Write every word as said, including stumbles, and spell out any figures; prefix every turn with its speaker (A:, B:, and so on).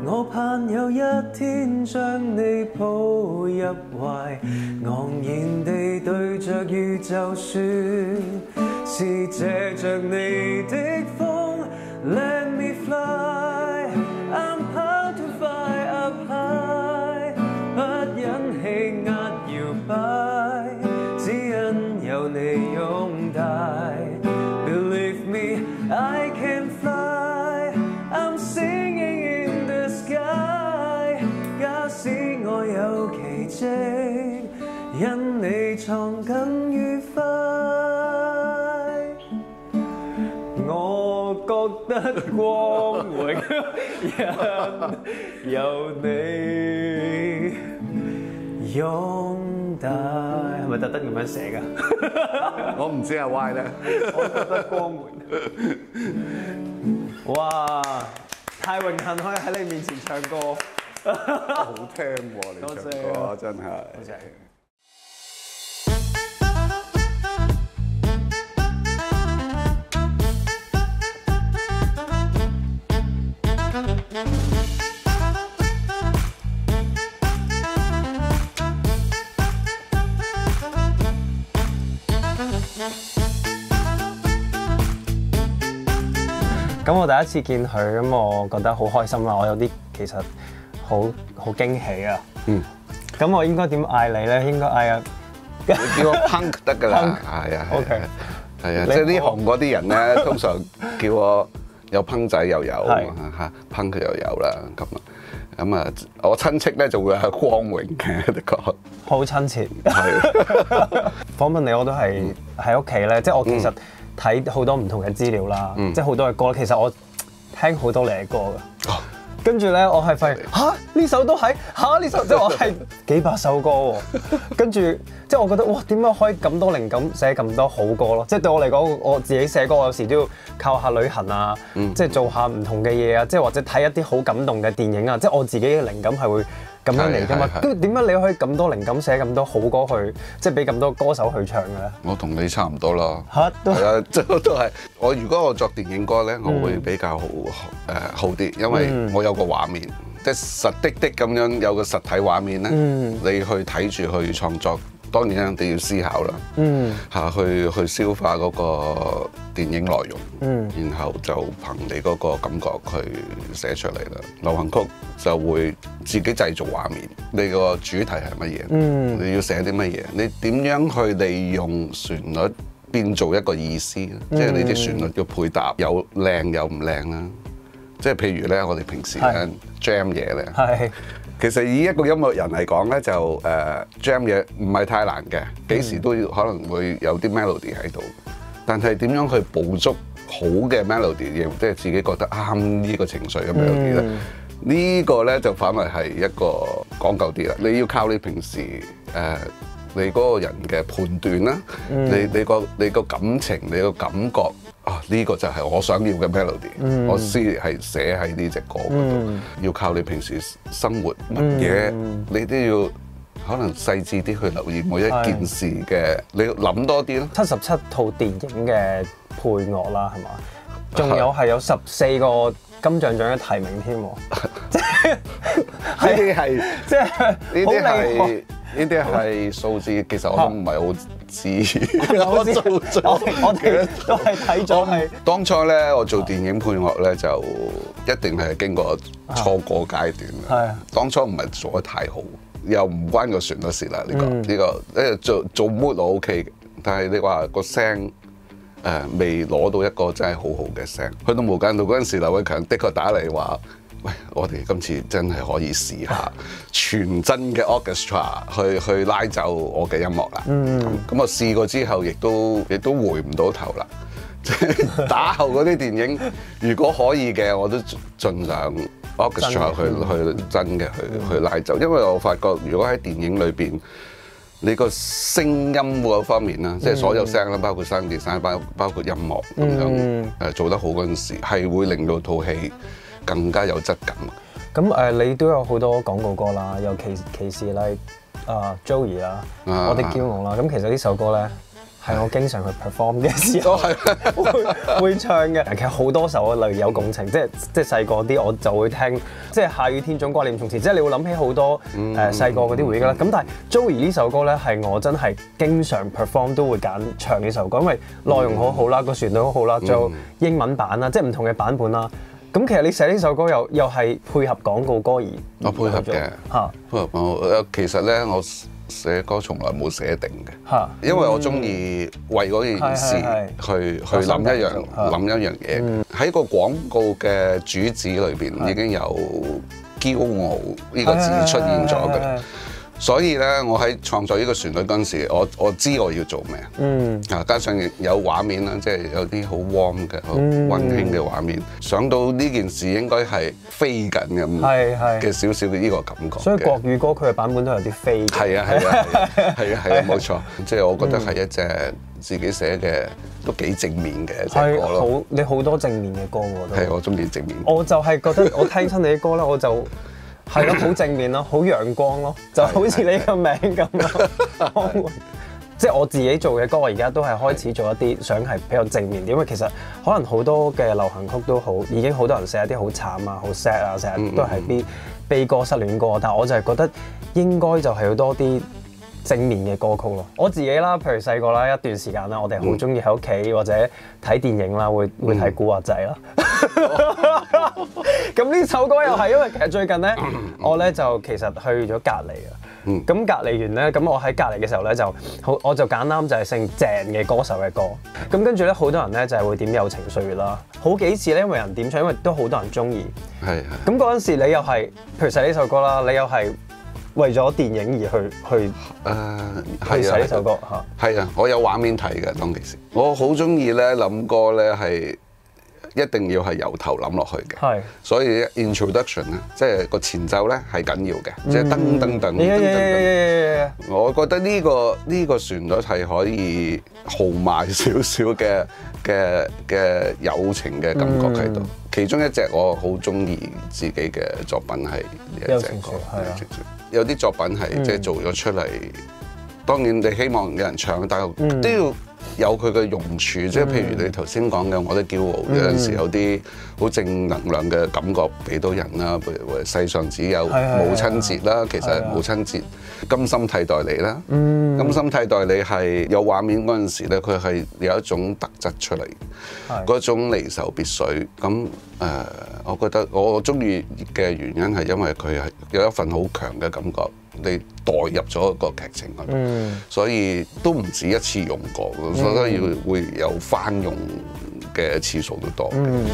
A: 我盼有一天將你抱入懷，昂然地對着宇宙説，是借着你的風 Let me fly I'm how to fly up high 不忍氣壓搖擺，只因有你擁戴 Believe me I can fly I'm singing in the sky 假使我有奇蹟因你創更愉快我覺得光榮因有你擁戴係咪特登咁樣寫㗎？
B: 我唔知阿 Y 咧，
A: 我覺得光榮。哇！太榮幸可以喺你面前唱歌，
B: 好聽喎！你唱歌真係。
A: 多謝。咁我第一次見佢，咁我覺得好開心啦！我有啲其實好好驚喜啊！
B: 嗯，
A: 咁我應該點嗌你咧？應該嗌啊，
B: 你叫我 Punk 得㗎啦，係啊
A: ，OK，
B: 係啊，即係呢行嗰啲人咧，通常叫我有 Punk 仔又有嚇 ，Punk 又有啦，咁啊，咁啊，我親戚咧就會係光榮嘅，的確
A: 好親切。
B: 係
A: 訪問你我都係喺屋企咧，即係我其實。睇好多唔同嘅資料啦，嗯、即係好多嘅歌。其實我聽好多你嘅歌㗎，哦、跟住咧我係發現嚇呢首都係嚇呢首，即係我係幾百首歌喎。跟住即係我覺得哇，點解可以咁多靈感寫咁多好歌咯？即係對我嚟講，我自己寫歌有時都要靠下旅行啊，嗯、即係做下唔同嘅嘢啊，即係或者睇一啲好感動嘅電影啊。即係我自己嘅靈感係會咁樣嚟㗎嘛，咁點解你可以咁多靈感寫咁多好歌去，即係俾咁多歌手去唱嘅咧？
B: 我同你差唔多啦，
A: 嚇都係
B: 啊，即都係。我如果我作電影歌咧，我會比較好誒、嗯呃、好啲，因為我有個畫面，嗯、即係實的的咁樣有個實體畫面咧，嗯、你去睇住去創作。當然一定要思考啦，嗯，嚇去去消化嗰個電影內容，嗯，然後就憑你嗰個感覺去寫出嚟啦。流行曲就會自己製造畫面，你個主題係乜嘢？嗯，你要寫啲乜嘢？你點樣去利用旋律變做一個意思？嗯、即係你啲旋律嘅配搭有靚有唔靚啦。即係譬如咧，我哋平時咧 jam 嘢咧。係。其實以一個音樂人嚟講咧，就誒、uh, jam 嘢唔係太難嘅，幾時都要可能會有啲 melody 喺度。但係點樣去捕捉好嘅 melody， 即係自己覺得啱呢個情緒嘅 melody 咧？嗯、個呢個咧就反為係一個講究啲啦。你要靠你平時誒、uh, 你嗰個人嘅判斷啦，嗯、你你個你個感情，你個感覺。啊！呢、這個就係我想要嘅 melody，、嗯、我先係寫喺呢隻歌嗰度。嗯、要靠你平時生活乜嘢，嗯、你都要可能細緻啲去留意每一件事嘅，是你要諗多啲咯。七十七套電影嘅配樂啦，係嘛？仲有係有十四個金像獎嘅提名添喎，即係呢啲係即係呢啲係。呢啲係數字，其實我都唔係好知。我做我我哋都係睇咗係。當初咧，我做電影配樂咧，就一定係經過錯過階段嘅。係。當初唔係做得太好，又唔關個旋律事啦。呢個呢個誒做做 mood 我 OK 嘅，但係你話個聲誒未攞到一個真係好好嘅聲。去到無間道嗰陣時，劉偉強的確打嚟話。喂，我哋今次真係可以試下全真嘅 orchestra 去去拉走我嘅音樂啦。嗯，咁我試過之後，亦都亦都回唔到頭啦。即係打後嗰啲電影，如果可以嘅，我都盡量 orchestra 去去真嘅去去拉走，因為我發覺如果喺電影裏邊，你個聲音嗰方面啦，即係所有聲啦，包括聲調、包包括音樂咁樣誒做得好嗰陣時，係會令到套戲更加有質感。
A: 咁誒、呃，你都有好多廣告歌啦，尤其其是咧啊 Joey 啦，我的驕傲啦。咁其實呢首歌咧係我經常去 perform 嘅時候會會唱嘅。其實好多首啊，例如有共情，即係即係細個啲我就會聽，即係下雨天總掛念從前，即係你會諗起好多誒細個嗰啲回憶啦。咁但係 Joey 呢首歌咧係我真係經常 perform 都會揀唱呢首歌，因為內容好好啦，個旋律好好啦，仲有英文版啦，即係唔同嘅版本啦。咁其實你寫呢首歌又又係配合廣告歌而
B: 我配合嘅嚇，配合我其實咧我寫歌從來冇寫定嘅嚇，因為我中意為嗰件事去去諗一樣諗一樣嘢。喺個廣告嘅主旨裏邊已經有驕傲呢個字出現咗嘅。所以咧，我喺創作呢個旋律嗰陣時，我我知我要做咩，嗯，啊，加上有畫面啦，即係有啲好 warm 嘅、好溫馨嘅畫面，想到呢件事應該係飛緊咁，係係嘅少少嘅呢個感覺。所以國語歌佢嘅版本都有啲飛。係啊係啊係啊係啊，冇錯，即係我覺得係一隻自己寫嘅都幾正面嘅一隻歌咯。好，你好多正面嘅歌我都係我中意正面。我就係覺得我聽親你啲歌咧，我就。係咯，好正面咯，好陽光咯，就好似你個名咁咯。即係我自己做嘅歌，我而家都係開始做一啲想係比較正面啲，因為其實可能好多嘅流行曲都好，已經好多人寫一啲好慘啊、好 sad 啊，成日都係啲悲歌、失戀歌。但係我就係覺得應該就係要多啲正面嘅歌曲咯。我自己啦，譬如細個啦，一段時間啦，我哋好中意喺屋企或者睇電影啦，會會睇古惑仔啦。咁呢首歌又係因為其實最近咧，我咧就其實去咗隔離啊。咁隔離完咧，咁我喺隔離嘅時候咧就好，我就揀啱就係姓鄭嘅歌手嘅歌。咁跟住咧，好多人咧就係會點友情歲月啦。好幾次咧，因為人點唱，因為都好多人中意。係係。咁嗰陣時你又係，譬如寫呢首歌啦，你又係為咗電影而去去誒去寫呢首歌嚇。係啊，我有畫面睇嘅當其時。我好中意咧諗歌咧係。一定要係由頭諗落去嘅，係，所以 introduction 咧，即係個前奏咧係緊要嘅，即係噔噔噔噔噔噔。我覺得呢個呢個旋律係可以豪邁少少嘅嘅嘅友情嘅感覺喺度。其中一隻我好中意自己嘅作品係呢一隻歌，係啊，有啲作品係即係做咗出嚟，當然你希望有人唱，但係都要有佢嘅用處，即係譬如你頭先講嘅，我的驕傲有陣時有啲好正能量嘅感覺俾到人啦。譬如話世上只有母親節啦，其實母親節甘心替代你啦，甘心替代你係有畫面嗰陣時咧，佢係有一種特質出嚟，嗰種離愁別緒。咁誒，我覺得我中意嘅原因係因為佢係有一份好強嘅感覺。你代入咗個劇情嗰度，嗯、所以都唔止一次用過，嗯、所以要會有翻用嘅次數都多。嗯